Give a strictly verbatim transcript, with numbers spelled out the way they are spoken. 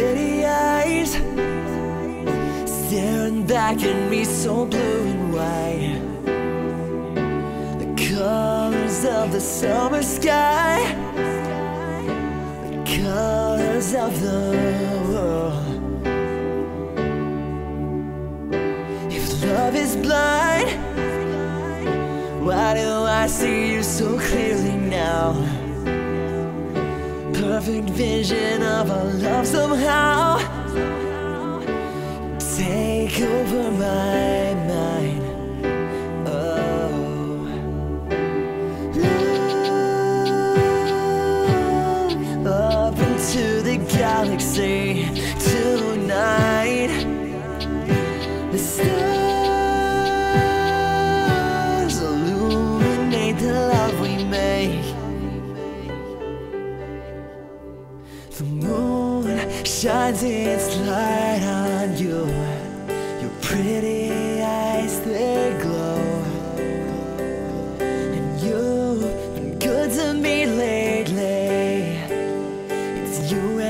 pretty eyes staring back at me, so blue and white. The colors of the summer sky, the colors of the world. If love is blind, why do I see you so clearly now? Perfect vision of our love somehow take over my mind. Oh, love up into the galaxy tonight. The stars illuminate the love we make. The moon shines its light on you. Your pretty eyes, they glow. And you've been good to me lately. It's you